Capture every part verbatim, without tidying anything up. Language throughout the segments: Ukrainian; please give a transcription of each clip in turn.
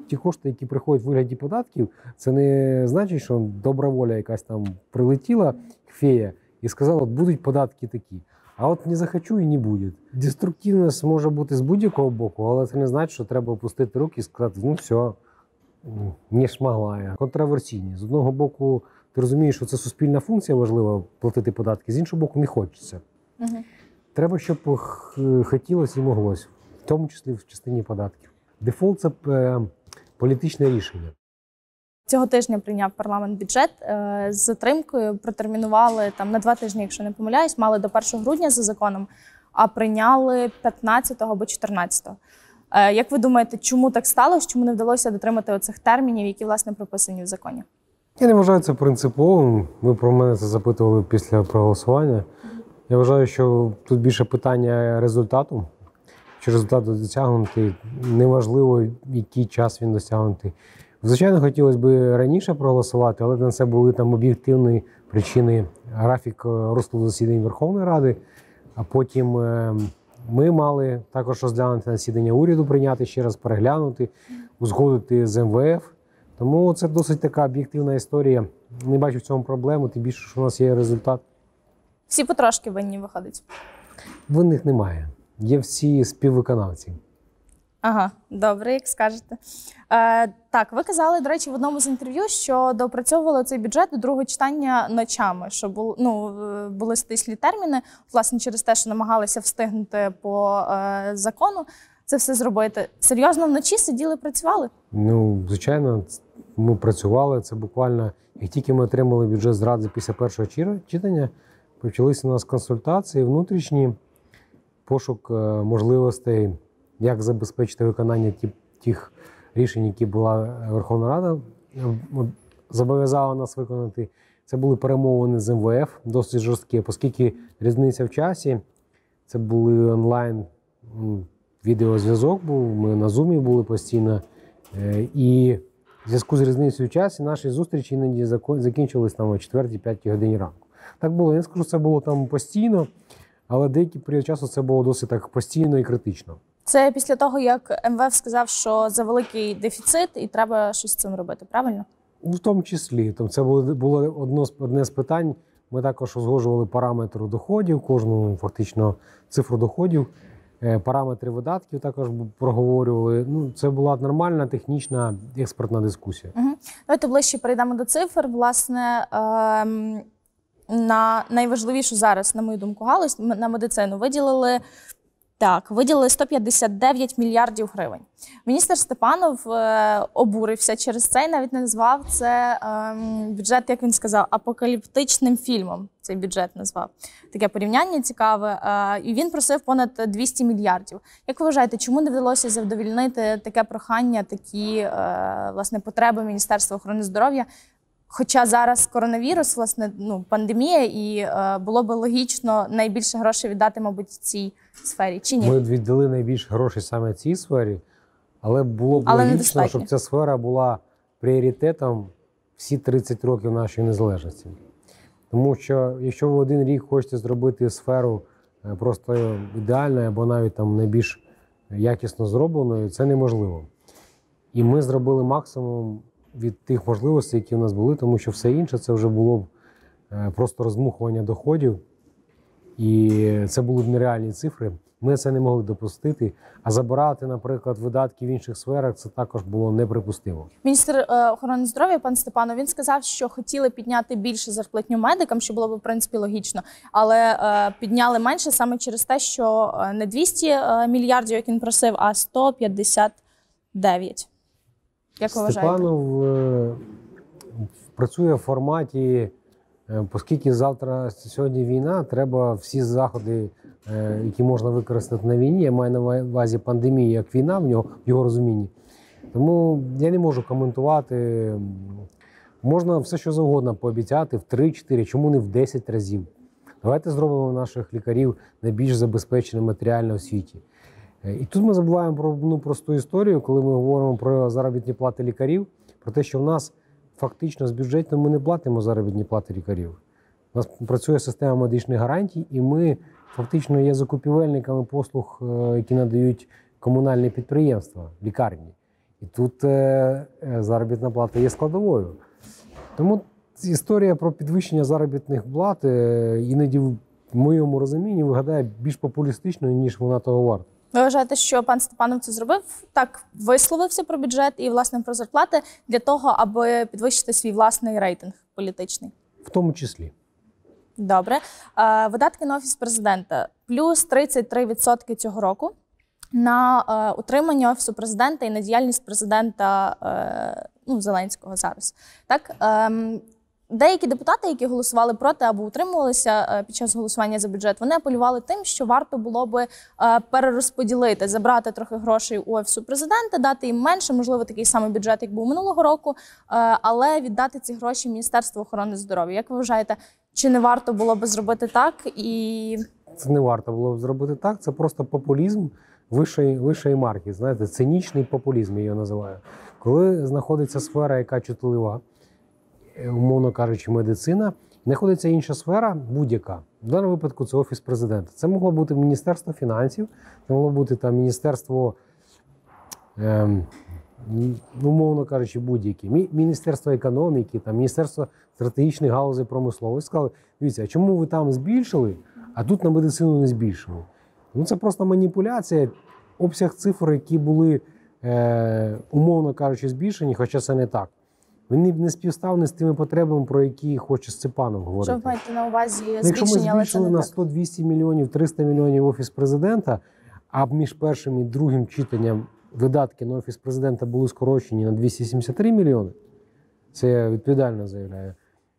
ті кошти, які приходять в вигляді податків, це не значить, що добра воля якась там прилетіла, фея, і сказала, от будуть податки такі. А от не захочу і не буде. Деструктивність може бути з будь-якого боку, але це не значить, що треба опустити руки і сказати, ну все, не шмагла я. Контраверсійні. З одного боку, ти розумієш, що це суспільна функція важлива платити податки, з іншого боку, не хочеться. Угу. Треба, щоб хотілося і моглося, в тому числі в частині податків. Дефолт – це політичне рішення. Цього тижня прийняв парламент бюджет з затримкою, протермінували там на два тижні, якщо не помиляюсь, мали до першого грудня за законом, а прийняли п'ятнадцятого або чотирнадцятого. Як ви думаєте, чому так сталося, чому не вдалося дотримати оцих термінів, які, власне, прописані в законі? Я не вважаю це принциповим. Ви про мене це запитували після проголосування. Я вважаю, що тут більше питання результату. Чи результат досягнутий, неважливо, який час він досягнутий. Звичайно, хотілося б раніше проголосувати, але на це були там об'єктивні причини, графік розкладу засідань Верховної Ради. А потім ми мали також розглянути засідання уряду, прийняти ще раз, переглянути, узгодити з ем ве еф. Тому це досить така об'єктивна історія. Не бачу в цьому проблеми, тим більше, що у нас є результат. Всі потрошки винні виходить? Винних немає. Є всі співвиконавці. Ага, добре, як скажете. Е, так, ви казали, до речі, в одному з інтерв'ю, що доопрацьовували цей бюджет до другого читання ночами, що бу, ну, були стислі терміни, власне, через те, що намагалися встигнути по е, закону це все зробити. Серйозно вночі сиділи, працювали? Ну, звичайно, ми працювали. Це буквально, як тільки ми отримали бюджет з Ради після першого читання, почалися у нас консультації внутрішні, пошук можливостей, як забезпечити виконання тих рішень, які була Верховна Рада зобов'язала нас виконати. Це були перемовини з ем ве еф, досить жорсткі, оскільки різниця в часі, це були онлайн відеозв'язок був, ми на Зумі були постійно. І в зв'язку з різницею в часі наші зустрічі іноді закінчились там о четвертій-п'ятій годині ранку. Так було, я не скажу, що це було там постійно, але деякий період часу це було досить так постійно і критично. Це після того, як ем ве еф сказав, що за великий дефіцит і треба щось з цим робити, правильно? В тому числі. Це було, було одно, одне з питань. Ми також узгоджували параметри доходів, кожну фактично цифру доходів, параметри видатків також проговорювали. Ну, це була нормальна технічна експертна дискусія. Угу. Давайте ближче перейдемо до цифр. Власне, ем, на найважливішу зараз, на мою думку, галузь, на медицину виділили Так, виділили сто п'ятдесят дев'ять мільярдів гривень. Міністр Степанов е, обурився через це і навіть назвав це е, бюджет, як він сказав, апокаліптичним фільмом. Цей бюджет назвав. Таке порівняння цікаве. Е, і він просив понад двісті мільярдів. Як ви вважаєте, чому не вдалося задовільнити таке прохання, такі е, власне, потреби Міністерства охорони здоров'я? Хоча зараз коронавірус, власне, ну, пандемія, і е, було б логічно найбільше грошей віддати, мабуть, цій сфері, чи ні? Ми віддали найбільше грошей саме цій сфері, але було б але логічно, щоб ця сфера була пріоритетом всі тридцять років нашої незалежності. Тому що, якщо ви один рік хочете зробити сферу просто ідеальною або навіть там найбільш якісно зробленою, це неможливо. І ми зробили максимум від тих можливостей, які в нас були, тому що все інше це вже було б просто роздмухування доходів, і це були б нереальні цифри. Ми це не могли допустити, а забирати, наприклад, видатки в інших сферах, це також було неприпустимо. Міністр е, охорони здоров'я, пан Степанов, він сказав, що хотіли підняти більше зарплатню медикам, що було б, в принципі, логічно, але е, підняли менше саме через те, що не двісті мільярдів, як він просив, а сто п'ятдесят дев'ять. Як ви вважаєте? Степанов е, працює в форматі, е, оскільки завтра, сьогодні війна, треба всі заходи, е, які можна використати на війні, я маю на увазі пандемії, як війна в нього, в його розумінні. Тому я не можу коментувати. Можна все, що завгодно пообіцяти в три-чотири, чому не в десять разів. Давайте зробимо наших лікарів найбільш забезпеченими матеріально у світі. І тут ми забуваємо про одну просту історію, коли ми говоримо про заробітні плати лікарів, про те, що в нас фактично з бюджету ми не платимо заробітні плати лікарів. У нас працює система медичних гарантій, і ми фактично є закупівельниками послуг, які надають комунальні підприємства, лікарні. І тут е, е, заробітна плата є складовою. Тому історія про підвищення заробітних плат е, іноді в моєму розумінні виглядає більш популістичною, ніж вона того варта. Ви вважаєте, що пан Степанов це зробив? Так, висловився про бюджет і, власне, про зарплати для того, аби підвищити свій власний рейтинг політичний? В тому числі. Добре. Е, Видатки на Офіс Президента. Плюс тридцять три відсотки цього року на е, утримання Офісу Президента і на діяльність Президента е, ну, Зеленського зараз. Так? Ем, Деякі депутати, які голосували проти або утримувалися е, під час голосування за бюджет, вони апелювали тим, що варто було би е, перерозподілити, забрати трохи грошей у Офісу Президента, дати їм менше, можливо, такий самий бюджет, як був минулого року, е, але віддати ці гроші Міністерству охорони здоров'я. Як ви вважаєте, чи не варто було би зробити так? І Це не варто було б зробити так, це просто популізм вищої, вищої марки, знаєте, цинічний популізм, я його називаю. Коли знаходиться сфера, яка чутлива, умовно кажучи, медицина, знаходиться інша сфера, будь-яка. В даному випадку це Офіс Президента. Це могло бути Міністерство фінансів, це могло бути там Міністерство, ем, умовно кажучи, будь-які, Міністерство економіки, там, Міністерство стратегічних галузей промисловості. Сказали, дивіться, а чому ви там збільшили, а тут на медицину не збільшили? Ну, це просто маніпуляція, обсяг цифр, які були, е, умовно кажучи, збільшені, хоча це не так. Він не співставний з тими потребами, про які хоче Степанов говорити. що ви маєте на увазі збільшення, Ну, якщо ми але це збільшили не на так? сто-двісті мільйонів, триста мільйонів Офіс Президента, а між першим і другим читанням видатки на Офіс Президента були скорочені на двісті сімдесят три мільйони, це я відповідально заявляю,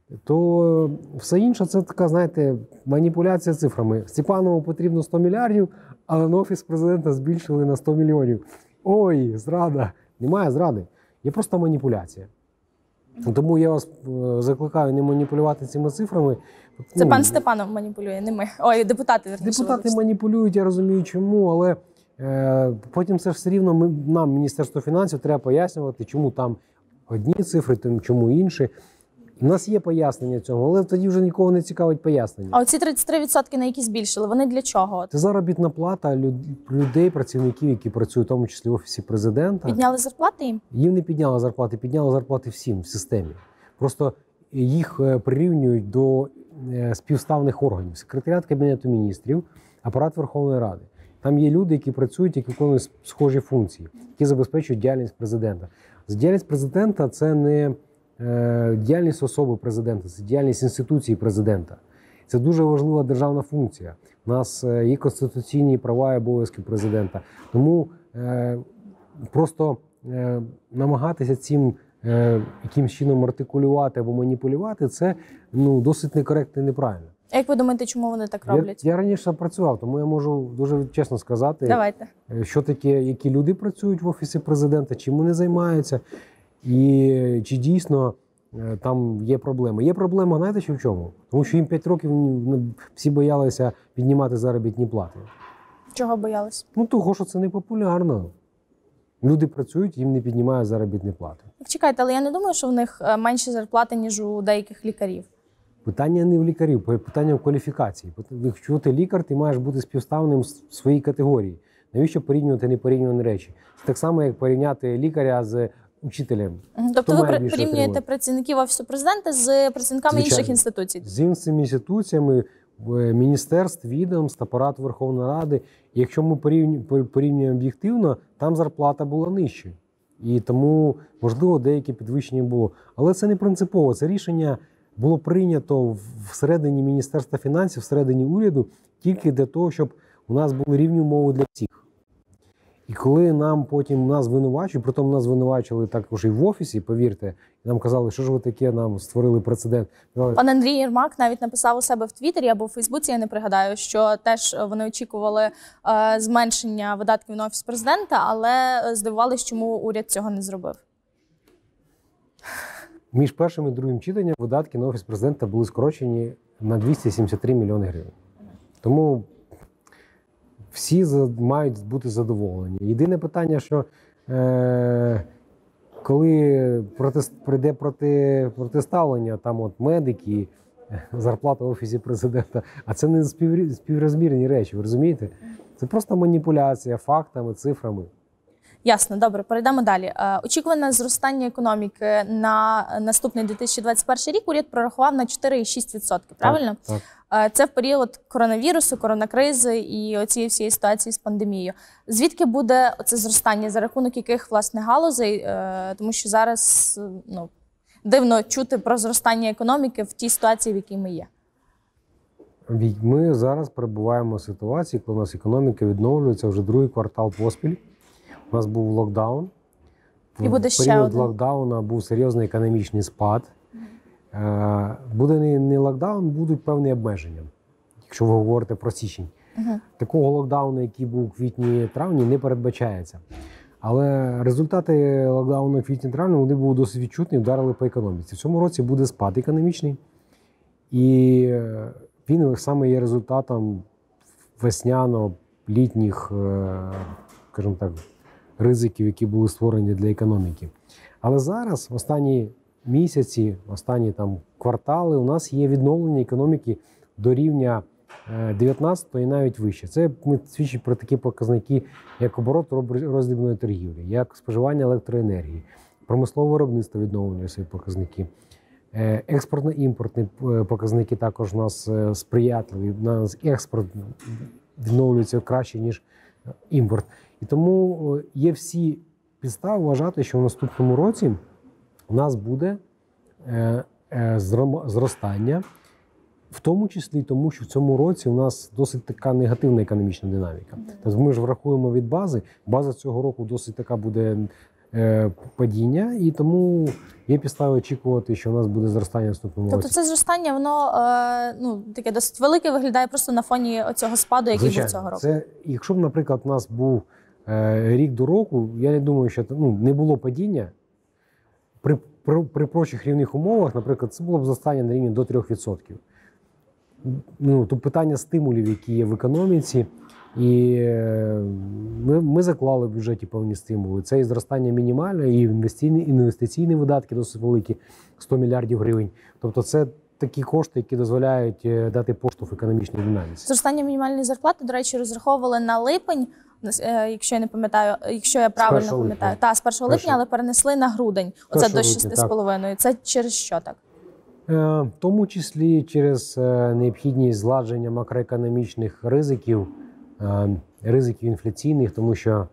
то все інше це така, знаєте, маніпуляція цифрами. Степанову потрібно сто мільярдів, але на Офіс Президента збільшили на сто мільйонів. Ой, зрада. Немає зради. Є просто маніпуляція. Тому я вас е, закликаю не маніпулювати цими цифрами. Це Ну, пан Степанов маніпулює, не ми. Ой, депутати, верніше. Депутати вибачте. маніпулюють, я розумію чому, але е, потім це ж все рівно ми, нам, Міністерство фінансів, треба пояснювати, чому там одні цифри, там, чому інші. У нас є пояснення цього, але тоді вже нікого не цікавить пояснення. А оці тридцять три відсотки, на які збільшили, вони для чого? От? Це заробітна плата люд- людей, працівників, які працюють в тому числі в Офісі Президента. Підняли зарплати їм? Їм не підняли зарплати, підняли зарплати всім в системі. Просто їх е, прирівнюють до е, співставних органів. Секретаріат Кабінету міністрів, апарат Верховної Ради. Там є люди, які працюють, які виконують схожі функції, які забезпечують діяльність президента. Діяльність президента – це не е, діяльність особи президента, це діяльність інституції президента. Це дуже важлива державна функція. У нас е, є конституційні права і обов'язки президента. Тому е, просто е, намагатися цим е, якимсь чином артикулювати або маніпулювати – це ну, досить некоректно і неправильно. А як ви думаєте, чому вони так Я, роблять? я раніше працював, тому я можу дуже чесно сказати, Давайте. е, що таке, які люди працюють в Офісі Президента, чим вони займаються, і чи дійсно е, там є проблеми. Є проблема, знаєте, що в чому? Тому що їм п'ять років ну, всі боялися піднімати заробітні плати. Чого боялись? Ну, того, що це не популярно. Люди працюють, їм не піднімають заробітні плати. Так чекайте, але я не думаю, що в них е, менші зарплати, ніж у деяких лікарів. Питання не в лікарів, питання в кваліфікації. Якщо ти лікар, ти маєш бути співставним в своїй категорії. Навіщо порівнювати непорівнювані речі? Це так само, як порівняти лікаря з учителем. Мгм. Тобто Хто ви має при- більше порівнюєте отримувати? працівників Офісу Президента з працівниками Звичайно. інших інституцій? З іншими інституціями, е, міністерств, відомств, апарату Верховної Ради. І якщо ми порівню- порівнюємо об'єктивно, там зарплата була нижча. І тому, можливо, деяке підвищення було. Але це не принципово. Це рішення було прийнято всередині Міністерства фінансів, всередині уряду, тільки для того, щоб у нас були рівні умови для всіх. І коли нам потім нас звинувачують, притом нас звинувачували також і в Офісі, повірте, і нам казали, що ж ви таке, нам створили прецедент. Казали, Пан Андрій Єрмак навіть написав у себе в Твіттері або в Фейсбуці, я не пригадаю, що теж вони очікували е, зменшення видатків на Офіс Президента, але здивувалися, чому уряд цього не зробив. Між першим і другим читанням видатки на Офіс Президента були скорочені на двісті сімдесят три мільйони гривень. Тому всі за- мають бути задоволені. Єдине питання, що е, коли протест, прийде проти, протиставлення, там от медики, зарплата в Офісі Президента, а це не спів, співрозмірні речі, ви розумієте? Це просто маніпуляція фактами, цифрами. Ясно, добре, перейдемо далі. Е, Очікуване зростання економіки на наступний дві тисячі двадцять перший рік уряд прорахував на чотири цілих шість десятих відсотка, правильно? Так, так. Е, Це в період коронавірусу, коронакризи і оцієї всієї ситуації з пандемією. Звідки буде це зростання, за рахунок яких, власне, галузей? Е, Тому що зараз, ну, дивно чути про зростання економіки в тій ситуації, в якій ми є. Ми зараз перебуваємо в ситуації, коли у нас економіка відновлюється вже другий квартал поспіль. У нас був локдаун. І буде в ще період один. локдауну був серйозний економічний спад. Е, Буде не, не локдаун, будуть певні обмеження, якщо ви говорите про січень. Угу. Такого локдауну, який був у квітні-травні, не передбачається. Але результати локдауну квітні-травні вони були досить відчутні, вдарили по економіці. В цьому році буде спад економічний. І він саме є результатом весняно-літніх, скажімо так, ризиків, які були створені для економіки. Але зараз, в останні місяці, останні там квартали, у нас є відновлення економіки до рівня дев'ятнадцятого і навіть вище. Це свідчить про такі показники, як оборот роздрібної торгівлі, як споживання електроенергії, промислове виробництво відновлює свої показники. Експортно-імпортні показники також у нас сприятливі. У нас експорт відновлюється краще, ніж імпорт. І тому є всі підстави вважати, що в наступному році у нас буде зростання, в тому числі тому, що в цьому році у нас досить така негативна економічна динаміка. Тобто ми ж врахуємо від бази, база цього року досить така буде падіння, і тому є підстави очікувати, що у нас буде зростання в наступному Тобто році. це зростання, воно е, ну, таке досить велике, виглядає просто на фоні цього спаду, який Звичайно, був цього року. Це, якщо б, наприклад, у нас був е, рік до року, я не думаю, що ну, не було падіння. При, при, при прочих рівних умовах, наприклад, це було б зростання на рівні до трьох відсотків. Ну, тут питання стимулів, які є в економіці, і ми, ми заклали в бюджеті певні стимули. Це і зростання мінімальне, і інвестиційні, інвестиційні видатки досить великі, сто мільярдів гривень. Тобто це такі кошти, які дозволяють дати поштовх економічній динаміці. Зростання мінімальної зарплати, до речі, розраховували на липень, якщо я не пам'ятаю, якщо я правильно пам'ятаю. Так, з першого липня, але перенесли на грудень. Оце до шести з половиною. Це через що так? В тому числі через необхідність зладження макроекономічних ризиків, ризиків інфляційних, тому що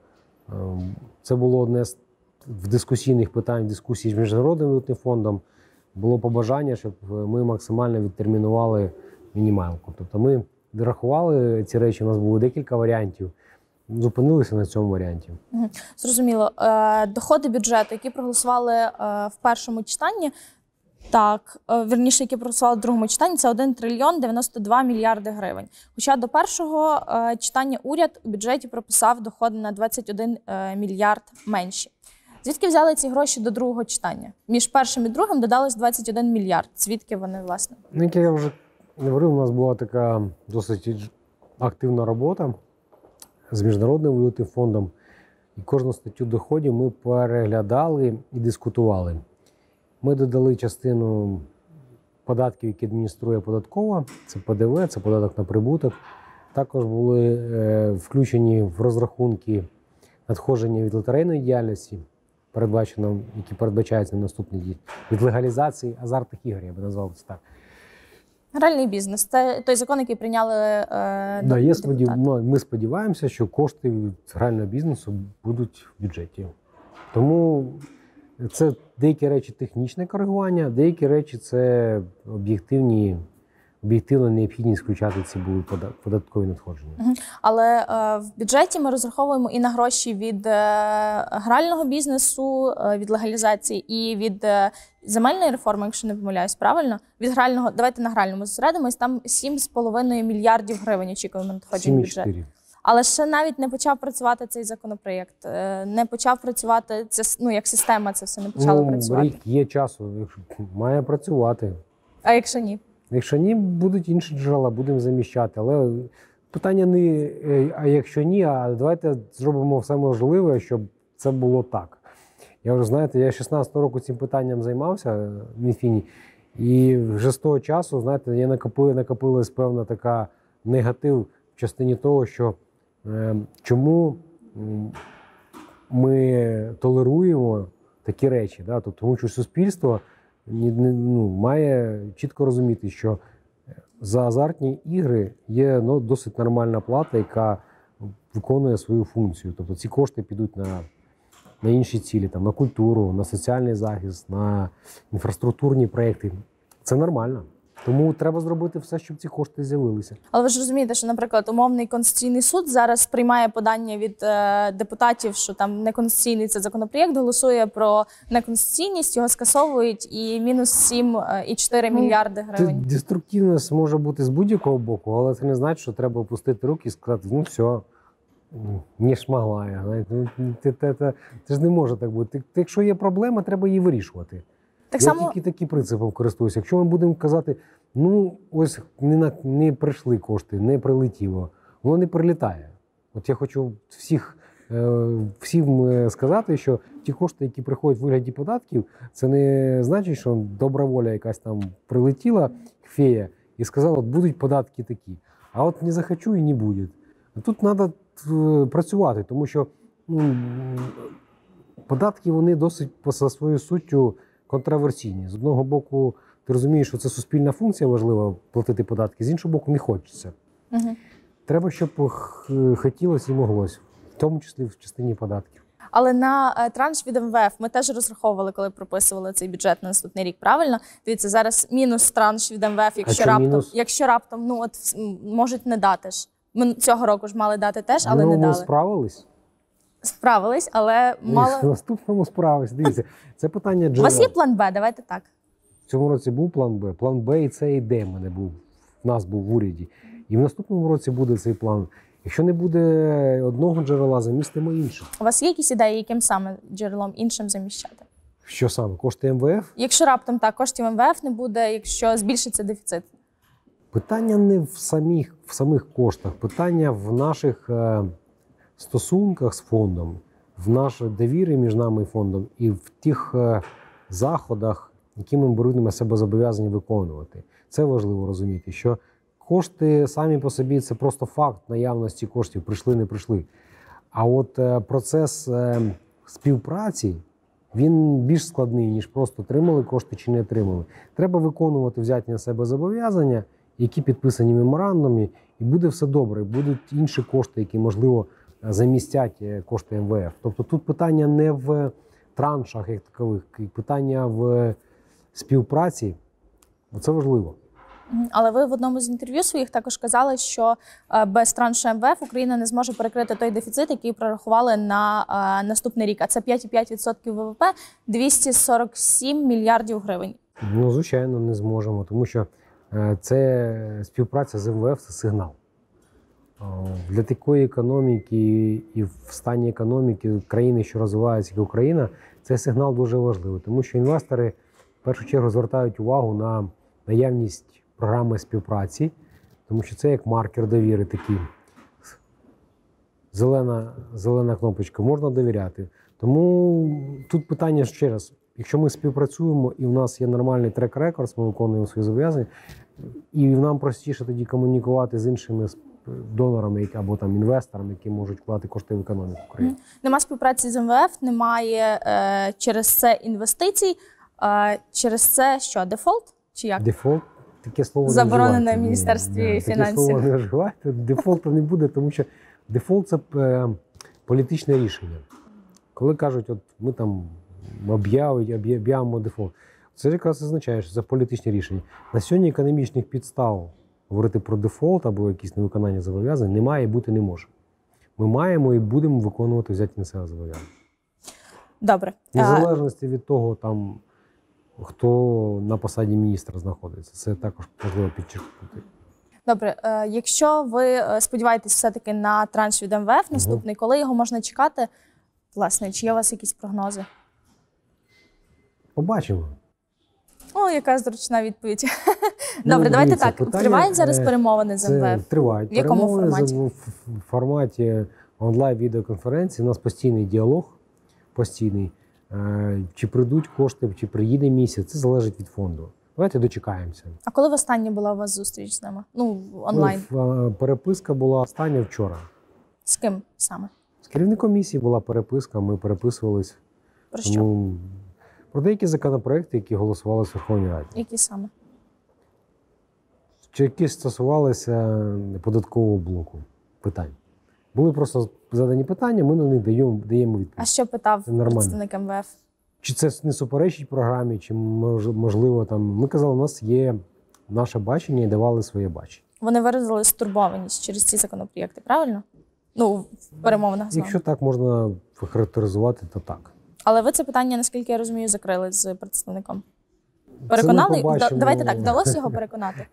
це було одне з в дискусійних питань, дискусій з Міжнародним валютним фондом, було побажання, щоб ми максимально відтермінували мінімалку. Тобто ми рахували ці речі, у нас було декілька варіантів, зупинилися на цьому варіанті. Зрозуміло. Доходи бюджету, які проголосували в першому читанні, так, вірніше, які проголосували в другому читанні, це один трильйон дев'яносто два мільярди гривень. Хоча до першого читання уряд у бюджеті прописав доходи на двадцять один мільярд менші. Звідки взяли ці гроші до другого читання? Між першим і другим додалось двадцять один мільярд. Звідки вони, власне? Ну, як я вже говорив, у нас була така досить активна робота з Міжнародним валютним фондом. І кожну статтю доходів ми переглядали і дискутували. Ми додали частину податків, які адмініструє податкова, це Пе Де Ве, це податок на прибуток. Також були е, включені в розрахунки надходження від лотерейної діяльності, передбачено, які передбачаються на наступний рік, від легалізації азартних ігор, я би назвав це так. Гральний бізнес – це той закон, який прийняли е, да, є сподів... Ми сподіваємося, що кошти від грального бізнесу будуть в бюджеті. Тому це деякі речі технічне коригування, деякі речі це об'єктивні, об'єктивна необхідність включати ці були податкові надходження. Угу. Але е, в бюджеті ми розраховуємо і на гроші від е, грального бізнесу, е, від легалізації і від е, земельної реформи, якщо не помиляюсь, правильно? Від грального, давайте на гральному зосередимось, там сім з половиною мільярдів гривень очікуємо надходжень в бюджет. Але ще навіть не почав працювати цей законопроєкт, не почав працювати, це, ну, як система це все не почало ну, працювати. Рік є часу, має працювати. А якщо ні? Якщо ні, будуть інші джерела, будемо заміщати. Але питання не, а якщо ні, а давайте зробимо все можливе, щоб це було так. Я вже, знаєте, я шістнадцятого року цим питанням займався в Мінфіні, і вже з того часу, знаєте, я накопила, накопилась певна така негатив в частині того, що е, чому ми толеруємо такі речі. Да? Тобто, тому що суспільство ні- не- ну, має чітко розуміти, що за азартні ігри є ну, досить нормальна плата, яка виконує свою функцію. Тобто ці кошти підуть на, на інші цілі, там, на культуру, на соціальний захист, на інфраструктурні проєкти. Це нормально. Тому треба зробити все, щоб ці кошти з'явилися. Але ви ж розумієте, що, наприклад, умовний Конституційний суд зараз приймає подання від е, депутатів, що там неконституційний це законопроєкт, голосує про неконституційність, його скасовують і мінус сім цілих чотири Ну, мільярди Це гривень. деструктивність може бути з будь-якого боку, але це не значить, що треба опустити руки і сказати, ну все, не шмагла я. знаєте. Ну, Це, це, це, це ж не може так бути. Ти- Якщо є проблема, треба її вирішувати. Так Я само, тільки таким принципом користуюся. Якщо ми будемо казати, ну ось не, на, не прийшли кошти, не прилетіло, воно не прилітає. От я хочу всіх, е, всім е, сказати, що ті кошти, які приходять в вигляді податків, це не значить, що добра воля якась там прилетіла, фея, і сказала, от будуть податки такі. А от не захочу і не буде. А тут треба працювати, тому що ну, податки вони досить по за своєю суттю контраверсійні. З одного боку, ти розумієш, що це суспільна функція важлива платити податки, з іншого боку, не хочеться. Угу. Треба, щоб х- хотілося і моглося, в тому числі в частині податків. Але на е, транш від ем ве еф ми теж розраховували, коли прописували цей бюджет на наступний рік. Правильно? Дивіться, зараз мінус транш від ем ве еф, якщо чому раптом, мінус? якщо раптом, ну от м, можуть не дати ж. Ми цього року ж мали дати теж, але ну, не ми дали. справились. Справились, але Ми мало. в наступному справились. Дивіться, це питання У джерел. вас є план Б? Давайте так. В цьому році був план Б. План Б і це і Д в мене був. В нас був в уряді. І в наступному році буде цей план. Якщо не буде одного джерела, замістимо інше. У вас є якісь ідеї, яким саме джерелом іншим заміщати? Що саме? Кошти ем ве еф? Якщо раптом так, коштів ем ве еф не буде, якщо збільшиться дефіцит. Питання не в самих, в самих коштах, питання в наших е, стосунках з фондом, в нашій довірі між нами і фондом і в тих е, заходах, які ми беремо на себе зобов'язані виконувати. Це важливо розуміти, що кошти самі по собі це просто факт наявності коштів, прийшли, не прийшли. А от е, процес е, співпраці, він більш складний, ніж просто отримали кошти чи не отримали. Треба виконувати взяті на себе зобов'язання, які підписані меморандумі, і буде все добре. Будуть інші кошти, які, можливо, замістять кошти ем ве еф. Тобто тут питання не в траншах як такових, питання в співпраці. Це важливо. Мгм. Але ви в одному з інтерв'ю своїх також казали, що е, без траншу ем ве еф Україна не зможе перекрити той дефіцит, який прорахували на е, наступний рік. А це п'ять цілих п'ять десятих відсотка ве ве пе, двісті сорок сім мільярдів гривень. Ну, звичайно, не зможемо, тому що е, це співпраця з ем ве еф – це сигнал. О, Для такої економіки і в стані економіки країни, що розвивається, як Україна, цей сигнал дуже важливий, тому що інвестори в першу чергу звертають увагу на наявність програми співпраці, тому що це як маркер довіри такий. Зелена, зелена кнопочка, можна довіряти. Тому тут питання ще раз. Якщо ми співпрацюємо і в нас є нормальний трек-рекорд, ми виконуємо свої зобов'язання, і нам простіше тоді комунікувати з іншими донорами які- або там інвесторами, які можуть вкладати кошти в економіку України. Нема співпраці з ем ве еф, немає е, через це інвестицій, е, через це що, дефолт? Чи як? Дефолт таке слово Заборонене не вживайте. в Міністерстві Ні, ні, фінансів. Таке слово не вживайте. Дефолту не буде, тому що дефолт це е, політичне рішення. Коли кажуть, от ми там об'явимо об'явимо дефолт, це якраз означає, що це політичне рішення. На сьогодні економічних підстав говорити про дефолт або якісь невиконання зобов'язань немає і бути не може. Ми маємо і будемо виконувати взяті на себе зобов'язання. Добре. В Е, незалежності від того, там, хто на посаді міністра знаходиться. Це також важливо підчеркнути. Добре, е, якщо ви е, сподіваєтесь все-таки на транш від ем ве еф наступний, коли його можна чекати? Власне, чи є у вас якісь прогнози? Побачимо. О, яка зручна відповідь. Ну, Добре, давайте дивіться, так. питання, Тривають зараз е, перемовини з ем ве Це еф? тривають. В якому Перемовини форматі? в в форматі онлайн-відеоконференції. У нас постійний діалог, постійний. Е, Чи прийдуть кошти, чи приїде місяць, це залежить від фонду. Давайте дочекаємося. А коли востаннє була у вас зустріч з ними? Ну, онлайн. Ну, в- е, переписка була остання вчора. З ким саме? З Керівником місії була переписка, ми переписувались. Про що? Тому про деякі законопроекти, які голосували в Верховній Раді. Які саме? Чи які стосувалися податкового блоку питань. Були просто задані питання, ми на них даємо, даємо А відповідь. що питав Це нормально. представник ем ве еф? Чи це не суперечить програмі, чи мож- можливо там. Ми казали, у нас є наше бачення і давали своє бачення. Вони виразили стурбованість через ці законопроєкти, правильно? Ну, в перемовинах з вами. Якщо так можна характеризувати, то так. Але ви це питання, наскільки я розумію, закрили з представником. Це Переконали? ми побачимо. Да- Давайте так, вдалося його переконати?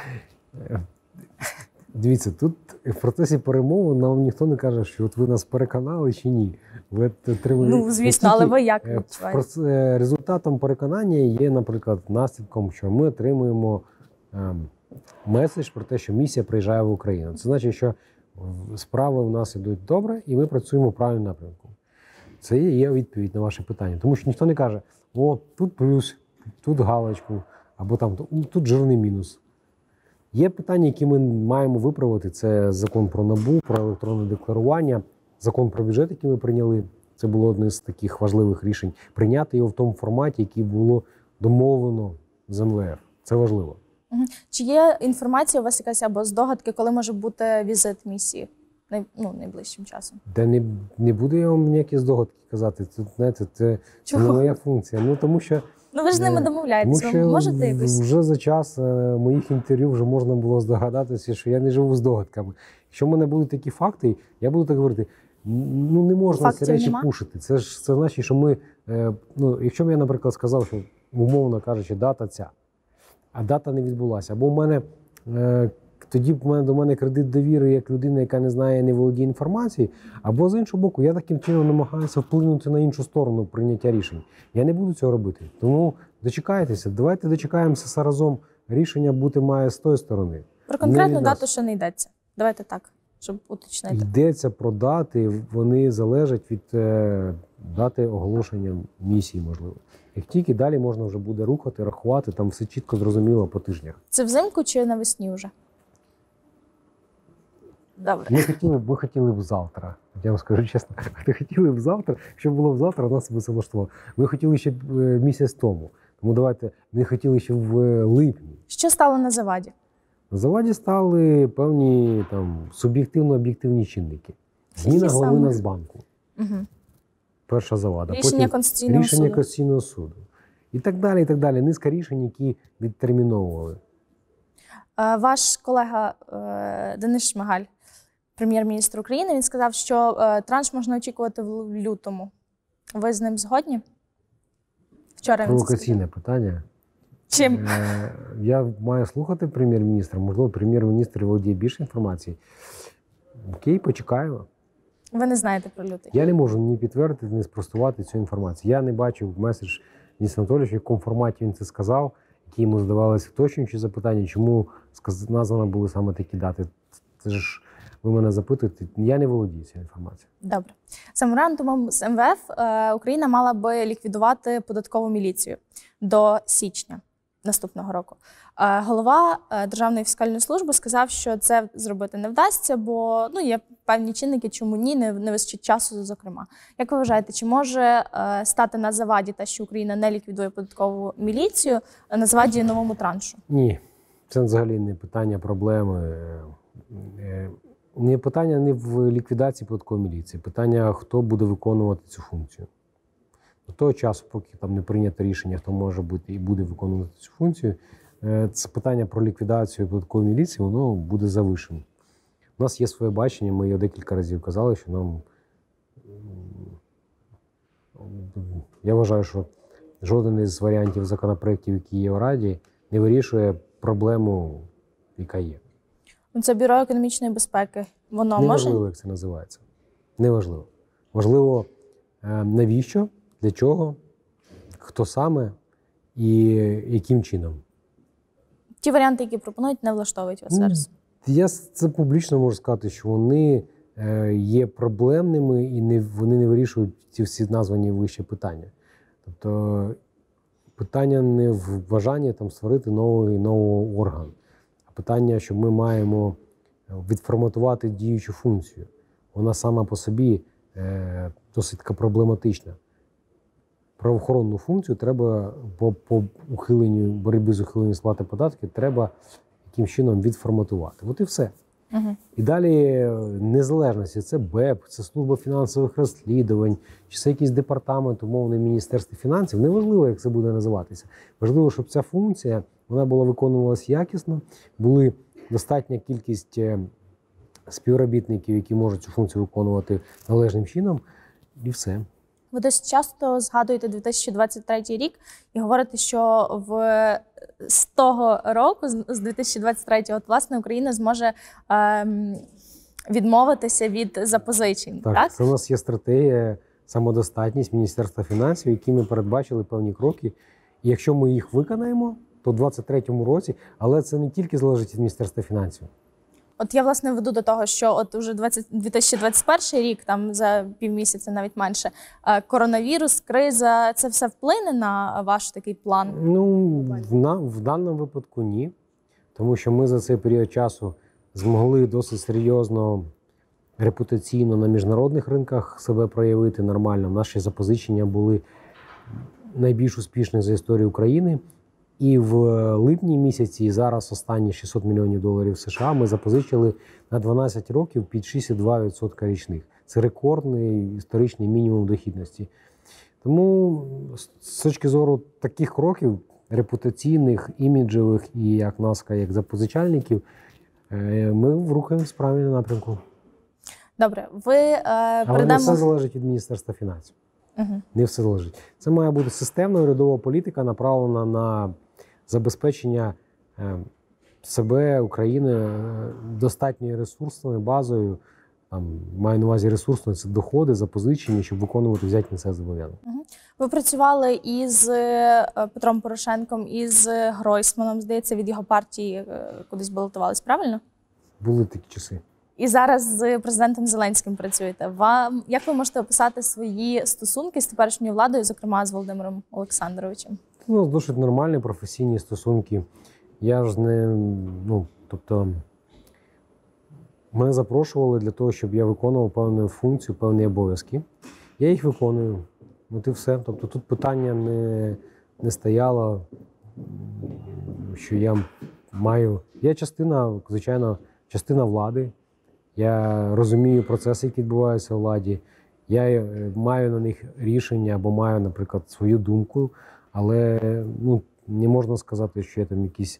Дивіться, тут в процесі перемови нам ніхто не каже, що от ви нас переконали чи ні. Ви отримали- Ну, звісно, але ви як Е, відчуваєте? проц- е, результатом переконання є, наприклад, наслідком, що ми отримуємо ем, меседж про те, що місія приїжджає в Україну. Це значить, що в- справи у нас йдуть добре, і ми працюємо в правильному напрямку. Це і є відповідь на ваше питання. Тому що ніхто не каже: о, тут плюс, тут галочку, або там тут жирний мінус. Є питання, які ми маємо виправити. Це закон про НАБУ, про електронне декларування, закон про бюджет, який ми прийняли. Це було одне з таких важливих рішень. Прийняти його в тому форматі, який було домовлено з ем ве еф. Це важливо. Мгм. Чи є інформація у вас якась або здогадки, коли може бути візит місії? Най- Ну, найближчим часом. Де не, не буду я вам ніякі здогадки казати. Це, знаєте, це, це не Чого? моя функція. Ну, тому що Ну, ви ж з ними Е, Тому домовляєтесь. Ви що можете якось? вже за час е, моїх інтерв'ю вже можна було здогадатися, що я не живу з догадками. Якщо в мене будуть такі факти, я буду так говорити: ну не можна ці Фактів речі нема? пушити. Це ж це значить, що ми, е, ну якщо б я, наприклад, сказав, що умовно кажучи, дата ця, а дата не відбулася, або в мене е, тоді б в мене до мене кредит довіри як людина, яка не знає, не володіє інформацією, або з іншого боку, я таким чином намагаюся вплинути на іншу сторону прийняття рішень. Я не буду цього робити. Тому дочекайтеся, давайте дочекаємося все разом. Рішення бути має з тої сторони. Про конкретну не від нас. дату ще не йдеться. Давайте так, щоб уточнити. Йдеться про дати, вони залежать від е, дати оголошення місії, можливо. Як тільки далі можна вже буде рухати, рахувати, там все чітко зрозуміло по тижнях. Це взимку чи навесні вже? Добре. Ми хотіли б, ми хотіли б завтра. Я вам скажу чесно, ми хотіли б завтра, щоб було б завтра, нас би це влаштувало. Ми хотіли ще б, е, місяць тому. Тому давайте, ми хотіли ще в е, липні. Що стало на заваді? На заваді стали певні там суб'єктивно-об'єктивні чинники. Зміна Які голови саме? Нацбанку. Угу. Перша завада. Рішення Потім Конституційного рішення суду. Конституційного суду. І так далі, і так далі. Низка рішень, які відтерміновували. Е, Ваш колега е, Денис Шмигаль, прем'єр-міністр України, він сказав, що е, транш можна очікувати в лютому. Ви з ним згодні? Вчора він це сказав. Провокаційне питання. Чим? Е, Я маю слухати прем'єр-міністра, можливо, прем'єр-міністр володіє більше інформації. Окей, почекаємо. Ви не знаєте про лютий. Я не можу ні підтвердити, ні спростувати цю інформацію. Я не бачив меседж Дениса Анатолійовича, в якому форматі він це сказав, які йому здавалися вточнюючі запитання, чому сказ- названо були саме такі дати. Це ж ви мене запитуєте, я не володію цією інформацією. Добре. За меморандумом з ем ве еф е, Україна мала би ліквідувати податкову міліцію до січня наступного року. Е, Голова е, Державної фіскальної служби сказав, що це зробити не вдасться, бо ну, є певні чинники, чому ні, не, не вистачить часу, зокрема. Як ви вважаєте, чи може е, стати на заваді те, що Україна не ліквідує податкову міліцію, е, на заваді новому траншу? Ні, це взагалі не питання проблеми. Е, е, Не питання не в ліквідації податкової міліції, питання, хто буде виконувати цю функцію. До того часу, поки там не прийнято рішення, хто може бути і буде виконувати цю функцію, е, це питання про ліквідацію податкової міліції, воно буде завишеним. У нас є своє бачення, ми його декілька разів казали, що нам. м, Я вважаю, що жоден із варіантів законопроєктів, які є у Раді, не вирішує проблему, яка є. Ну, це Бюро економічної безпеки. Воно Неважливо, може? як це називається. Неважливо. Важливо, е, навіщо, для чого, хто саме і яким чином. Ті варіанти, які пропонують, не влаштовують вас Ну, зараз. Я це публічно можу сказати, що вони е, є проблемними і не, вони не вирішують ці всі названі вище питання. Тобто питання не в бажанні там, створити новий, новий орган, а питання, що ми маємо відформатувати діючу функцію. Вона сама по собі е, досить така проблематична. Правоохоронну функцію треба по, по ухиленню, боротьбі з ухиленням сплати податків треба яким чином відформатувати. От і все. Угу. І далі незалежності, це БЕП, це служба фінансових розслідувань, чи це якийсь департамент, умовний Міністерства фінансів. Неважливо, як це буде називатися. Важливо, щоб ця функція вона була виконувалася якісно, були достатня кількість співробітників, які можуть цю функцію виконувати належним чином, і все. Ви досить часто згадуєте дві тисячі двадцять третій рік і говорите, що в з того року, з дві тисячі двадцять третього, от, власне, Україна зможе ем, відмовитися від запозичень. Так, так? Це у нас є стратегія самодостатність Міністерства фінансів, які ми передбачили певні кроки. І якщо ми їх виконаємо, то в двадцять третьому році, але це не тільки залежить від Міністерства фінансів. От я, власне, веду до того, що от уже дві тисячі двадцять перший рік, там за півмісяця, навіть менше, коронавірус, криза, це все вплине на ваш такий план? Ну, в, на, в даному випадку ні. Тому що ми за цей період часу змогли досить серйозно, репутаційно на міжнародних ринках себе проявити нормально. Наші запозичення були найбільш успішні за історію України. І в липні місяці, і зараз останні шістсот мільйонів доларів США ми запозичили на дванадцять років під шість цілих два десятих відсотка річних. Це рекордний історичний мінімум дохідності. Тому з точки зору таких кроків, репутаційних, іміджевих і як нас, як запозичальників, ми рухаємося в правильному напрямку. Добре, ви е, Але передамо... не все залежить від Міністерства фінансів. Угу. Не все залежить. Це має бути системна урядова політика, направлена на забезпечення себе, України достатньою ресурсною базою. Там, маю на увазі ресурсно, це доходи, запозичення, щоб виконувати взяті на це зобов'язання. Угу. Ви працювали із Петром Порошенком, із Гройсманом, здається, від його партії кудись балотувались, правильно? Були такі часи. І зараз з президентом Зеленським працюєте. Вам як ви можете описати свої стосунки з теперішньою владою, зокрема з Володимиром Олександровичем? У нас досить нормальні професійні стосунки. Я ж не, ну, тобто, мене запрошували для того, щоб я виконував певну функцію, певні обов'язки. Я їх виконую. От і все. Тобто тут питання не, не стояло, що я маю. Я частина, звичайно, частина влади. Я розумію процеси, які відбуваються у владі. Я маю на них рішення або маю, наприклад, свою думку, але ну, не можна сказати, що я там якийсь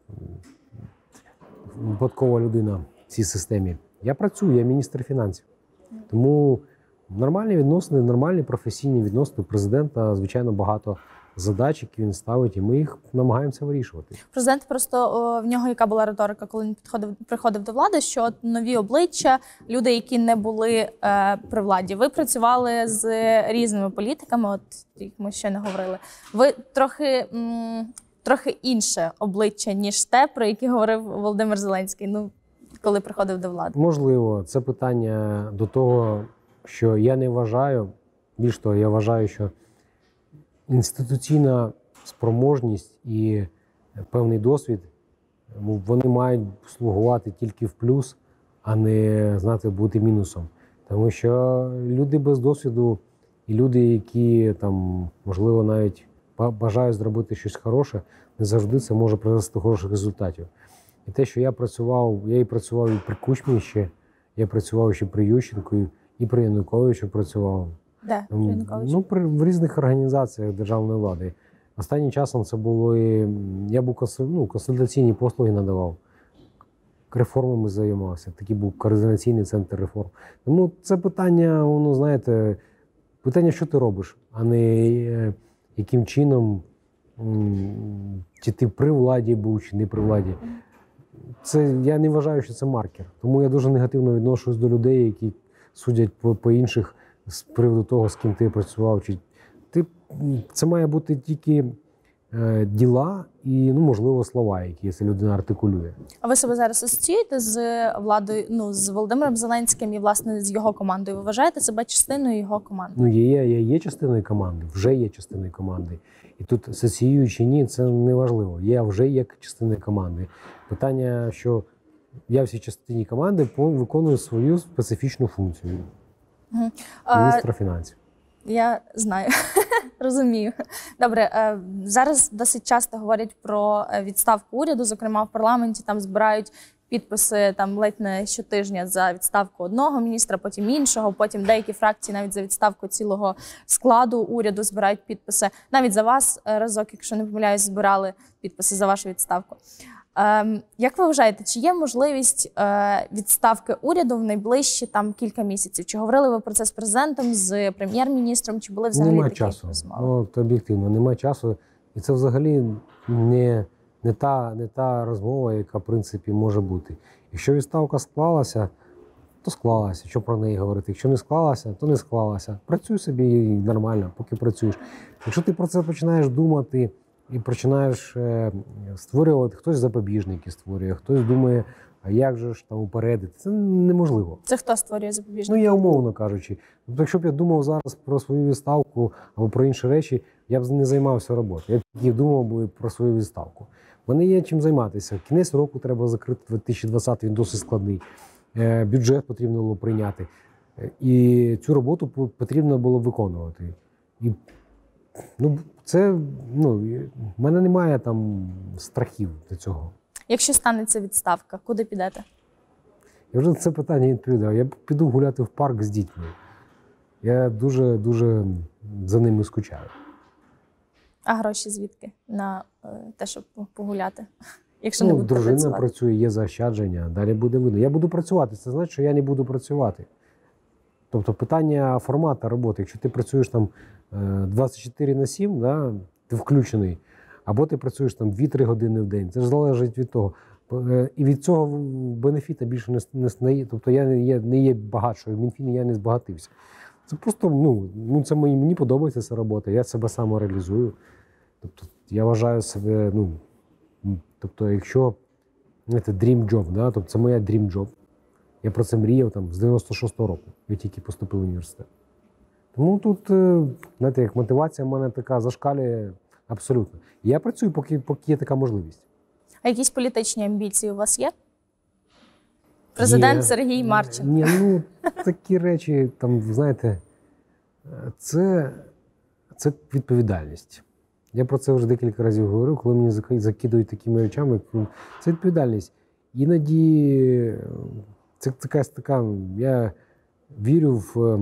випадкова людина в цій системі. Я працюю, я міністр фінансів. Тому нормальні відносини, нормальні професійні відносини. У президента, звичайно, багато задач, які він ставить, і ми їх намагаємося вирішувати. Президент просто, о, в нього яка була риторика, коли він підходив, приходив до влади, що от нові обличчя, люди, які не були е, при владі. Ви працювали з різними політиками, от як ми ще не говорили. Ви трохи, м, трохи інше обличчя, ніж те, про яке говорив Володимир Зеленський, ну, коли приходив до влади. Можливо, це питання до того, що я не вважаю, більш того, я вважаю, що інституційна спроможність і певний досвід, вони мають слугувати тільки в плюс, а не, знаєте, бути мінусом. Тому що люди без досвіду і люди, які там, можливо, навіть бажають зробити щось хороше, не завжди це може привести до хороших результатів. І те, що я працював, я і працював і при Кучмі ще, я працював ще при Ющенку, і при Януковичу працював. Де? При Януковичу? Ну, при, в різних організаціях державної влади. Останнім часом це було і я був консуль, ну, консультаційні послуги надавав. Реформами займався. Такий був координаційний центр реформ. Тому це питання, воно, знаєте, питання, що ти робиш, а не е, яким чином, м, чи ти при владі був, чи не при владі. Це, я не вважаю, що це маркер. Тому я дуже негативно відношусь до людей, які судять по, по інших з приводу того, з ким ти працював. Чи ти, це має бути тільки е, діла і, ну, можливо, слова, які ця людина артикулює. А ви себе зараз асоціюєте з владою, ну, з Володимиром Зеленським і, власне, з його командою? Ви вважаєте себе частиною його команди? Ну, є, є, є, є частиною команди, вже є частиною команди. І тут асоціюю чи ні, це не важливо. Я вже є частиною команди. Питання, що я в цій частині команди виконую свою специфічну функцію. Мгм. А, міністра фінансів. Я знаю, розумію. Добре, е, зараз досить часто говорять про е, відставку уряду, зокрема в парламенті там збирають підписи там ледь не щотижня за відставку одного міністра, потім іншого, потім деякі фракції навіть за відставку цілого складу уряду збирають підписи. Навіть за вас е, разок, якщо не помиляюсь, збирали підписи за вашу відставку. Ем, як ви вважаєте, чи є можливість е, відставки уряду в найближчі там кілька місяців? Чи говорили ви про це з президентом, з прем'єр-міністром, чи були взагалі Немає такі часу. розмови? Ну, от об'єктивно, немає часу. І це взагалі не, не, та, не та розмова, яка, в принципі, може бути. Якщо відставка склалася, то склалася. Що про неї говорити? Якщо не склалася, то не склалася. Працюй собі і нормально, поки працюєш. Якщо ти про це починаєш думати і починаєш е, створювати, хтось запобіжники створює, хтось думає, а як же ж там упередити. Це неможливо. Це хто створює запобіжники? Ну, я умовно кажучи. Тобто, якщо б я думав зараз про свою відставку або про інші речі, я б не займався роботою. Я б тільки думав би про свою відставку. В мене є чим займатися. Кінець року треба закрити, дві тисячі двадцятий, він досить складний. Е, бюджет потрібно було прийняти. Е, і цю роботу потрібно було виконувати. І, ну, це, ну, в мене немає там страхів до цього. Якщо станеться відставка, куди підете? Я вже на це питання відповідав. Я піду гуляти в парк з дітьми. Я дуже-дуже за ними скучаю. А гроші звідки на е, те, щоб погуляти? Якщо Ну, не будете дружина працювати? працює, є заощадження, далі буде видно. Я буду працювати, це значить, що я не буду працювати. Тобто питання формату роботи. Якщо ти працюєш там двадцять чотири на сім, да, ти включений, або ти працюєш там дві-три години в день, це ж залежить від того. І від цього бенефіта більше не, не стає. Тобто я не є, не є багатшою, в Мінфіні я не збагатився. Це просто, ну, ну це мені, мені подобається ця робота, я себе самореалізую. Тобто я вважаю себе, ну, тобто якщо, знаєте, dream job, да, тобто це моя dream job. Я про це мріяв там з дев'яносто шостого року, я тільки поступив в університет. Тому тут, знаєте, як мотивація в мене така зашкалює абсолютно. І я працюю, поки, поки є така можливість. А якісь політичні амбіції у вас є? Президент Є. Сергій Марченко. Ні, ну такі речі, там, знаєте, це, це відповідальність. Я про це вже декілька разів говорив, коли мені закидують такими речами. Це відповідальність. Іноді це якась така, я вірю в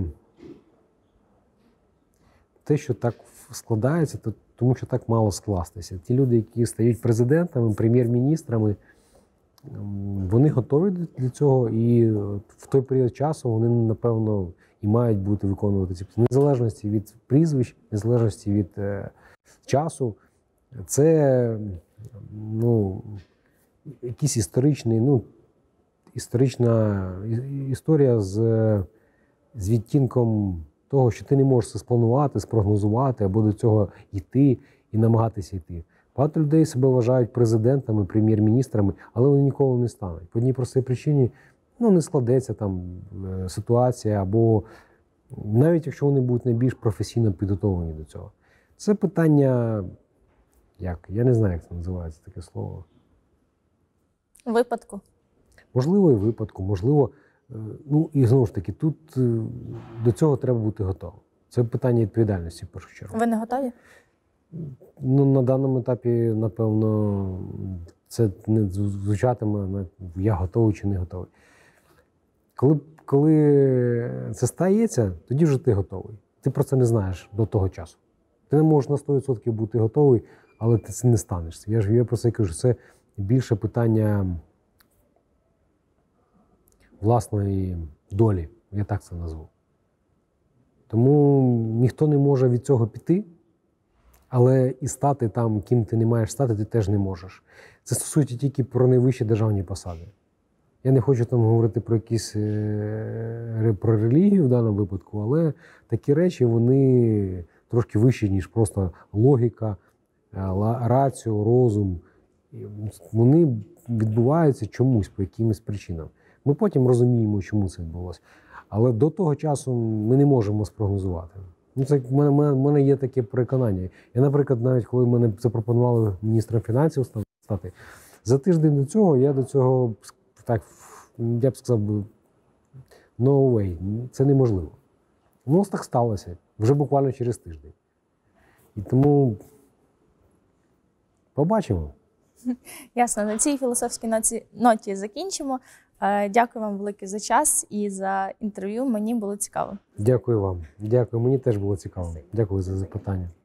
те, що так складається, тому що так мало скластися. Ті люди, які стають президентами, прем'єр-міністрами, вони готові для цього, і в той період часу вони, напевно, і мають бути виконувати ці незалежності від прізвищ, незалежності від е, часу. Це, ну, якийсь історичний, ну, історична історія з, з відтінком того, що ти не можеш це спланувати, спрогнозувати або до цього йти і намагатися йти. Багато людей себе вважають президентами, прем'єр-міністрами, але вони ніколи не стануть. По одній простій причині, ну, не складеться там ситуація, або навіть якщо вони будуть найбільш професійно підготовлені до цього. Це питання, як, я не знаю, як це називається таке слово. Випадку. Можливо, і випадку, можливо, ну, і знову ж таки, тут до цього треба бути готовим. Це питання відповідальності, в першу чергу. Ви не готові? Ну, на даному етапі, напевно, це не звучатиме, я готовий чи не готовий. Коли, коли це стається, тоді вже ти готовий. Ти про це не знаєш до того часу. Ти не можеш на сто відсотків бути готовий, але ти це не станеш. Я ж я про це кажу, це більше питання власної долі, я так це назву. Тому ніхто не може від цього піти, але і стати там, ким ти не маєш стати, ти теж не можеш. Це стосується тільки про найвищі державні посади. Я не хочу там говорити про якісь про релігію в даному випадку, але такі речі, вони трошки вищі, ніж просто логіка, раціо, розум. Вони відбуваються чомусь, по якимось причинам. Ми потім розуміємо, чому це відбулося. Але до того часу ми не можемо спрогнозувати. Ну, це в мене, в мене є таке переконання. Я, наприклад, навіть коли мене запропонували міністром фінансів стати, за тиждень до цього я до цього, так, я б сказав, no way, це неможливо. У нас так сталося вже буквально через тиждень. І тому побачимо. Ясно, на цій філософській ноті, ноті закінчимо. Е, Дякую вам велике за час і за інтерв'ю. Мені було цікаво. Дякую вам. Дякую. Мені теж було цікаво. Дякую за запитання.